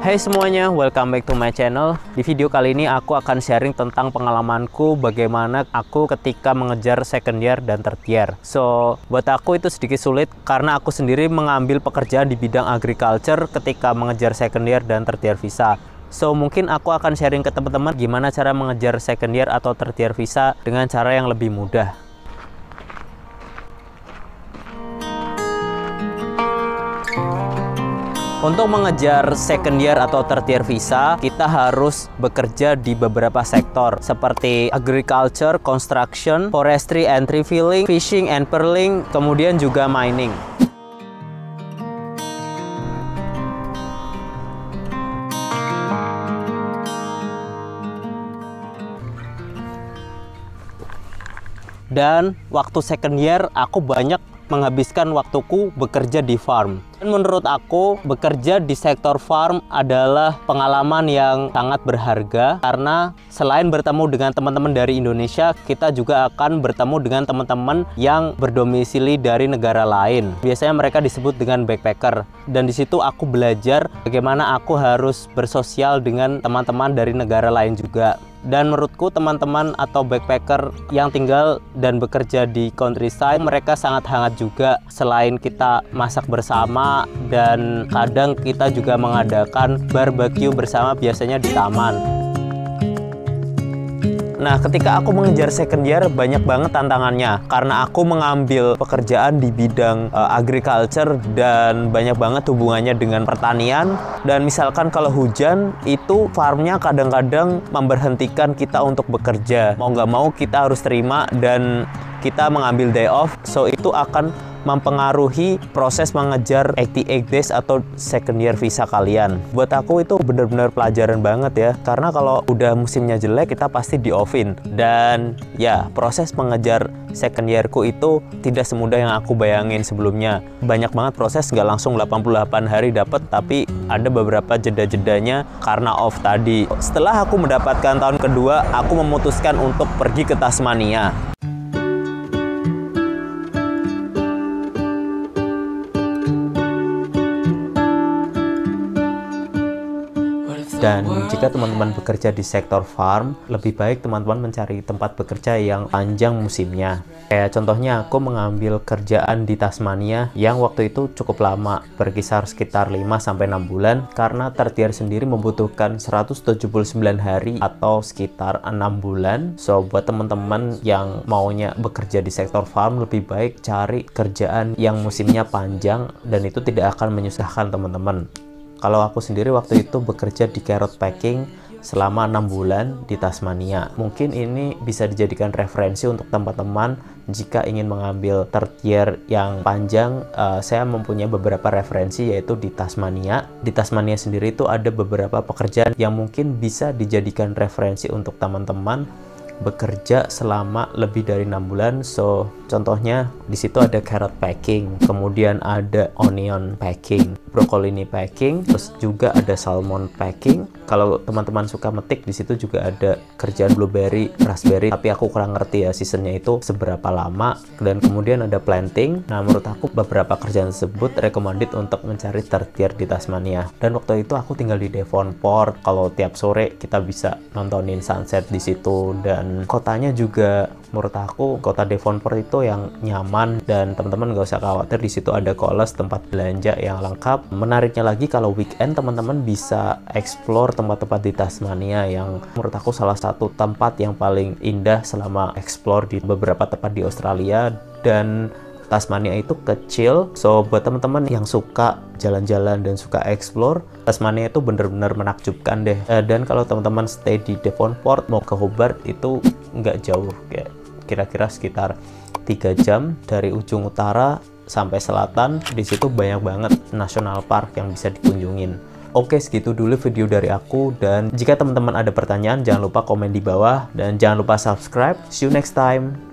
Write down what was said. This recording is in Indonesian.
Hai semuanya, welcome back to my channel. Di video kali ini aku akan sharing tentang pengalamanku bagaimana aku ketika mengejar second year dan third year. So, buat aku itu sedikit sulit karena aku sendiri mengambil pekerjaan di bidang agriculture ketika mengejar second year dan third year visa. So, mungkin aku akan sharing ke teman-teman gimana cara mengejar second year atau third year visa dengan cara yang lebih mudah. Untuk mengejar second year atau third year visa, kita harus bekerja di beberapa sektor seperti agriculture, construction, forestry and tree filling, fishing and pearling, kemudian juga mining. Dan waktu second year aku banyak menghabiskan waktuku bekerja di farm. Dan menurut aku, bekerja di sektor farm adalah pengalaman yang sangat berharga karena selain bertemu dengan teman-teman dari Indonesia, kita juga akan bertemu dengan teman-teman yang berdomisili dari negara lain. Biasanya mereka disebut dengan backpacker. Dan di situ aku belajar bagaimana aku harus bersosial dengan teman-teman dari negara lain juga. Dan menurutku teman-teman atau backpacker yang tinggal dan bekerja di countryside, mereka sangat hangat juga. Selain kita masak bersama dan kadang kita juga mengadakan barbecue bersama biasanya di taman. Nah, ketika aku mengejar second year, banyak banget tantangannya karena aku mengambil pekerjaan di bidang agriculture dan banyak banget hubungannya dengan pertanian. Dan misalkan kalau hujan, itu farmnya kadang-kadang memberhentikan kita untuk bekerja. Mau nggak mau kita harus terima dan kita mengambil day off, so itu akan mempengaruhi proses mengejar 88 days atau second year visa kalian. Buat aku itu benar-benar pelajaran banget ya, karena kalau udah musimnya jelek kita pasti di offin. Dan ya, proses mengejar second yearku itu tidak semudah yang aku bayangin sebelumnya. Banyak banget proses, nggak langsung 88 hari dapat, tapi ada beberapa jeda-jedanya karena off tadi. Setelah aku mendapatkan tahun kedua, aku memutuskan untuk pergi ke Tasmania. Dan jika teman-teman bekerja di sektor farm, lebih baik teman-teman mencari tempat bekerja yang panjang musimnya. Kayak contohnya aku mengambil kerjaan di Tasmania yang waktu itu cukup lama, berkisar sekitar 5-6 bulan, karena third year sendiri membutuhkan 179 hari atau sekitar 6 bulan. So, buat teman-teman yang maunya bekerja di sektor farm, lebih baik cari kerjaan yang musimnya panjang dan itu tidak akan menyusahkan teman-teman. Kalau aku sendiri waktu itu bekerja di carrot packing selama 6 bulan di Tasmania. Mungkin ini bisa dijadikan referensi untuk teman-teman jika ingin mengambil third year yang panjang. Saya mempunyai beberapa referensi yaitu di Tasmania. Di Tasmania sendiri itu ada beberapa pekerjaan yang mungkin bisa dijadikan referensi untuk teman-teman bekerja selama lebih dari 6 bulan. So, contohnya di situ ada carrot packing, kemudian ada onion packing, broccoli packing, terus juga ada salmon packing. Kalau teman-teman suka metik, di situ juga ada kerjaan blueberry, raspberry, tapi aku kurang ngerti ya seasonnya itu seberapa lama. Dan kemudian ada planting. Nah, menurut aku beberapa kerjaan tersebut recommended untuk mencari third year di Tasmania. Dan waktu itu aku tinggal di Devonport. Kalau tiap sore kita bisa nontonin sunset di situ, dan kotanya juga menurut aku kota Devonport itu yang nyaman dan teman-teman gak usah khawatir, di situ ada Coles, tempat belanja yang lengkap. Menariknya lagi kalau weekend teman-teman bisa explore tempat-tempat di Tasmania yang menurut aku salah satu tempat yang paling indah selama explore di beberapa tempat di Australia. Dan Tasmania itu kecil, so buat teman-teman yang suka jalan-jalan dan suka explore, Tasmania itu bener-bener menakjubkan deh. Dan kalau teman-teman stay di Devonport mau ke Hobart itu nggak jauh, kayak kira-kira sekitar 3 jam dari ujung utara sampai selatan. Di situ banyak banget national park yang bisa dikunjungin. Oke, segitu dulu video dari aku, dan jika teman-teman ada pertanyaan jangan lupa komen di bawah dan jangan lupa subscribe. See you next time.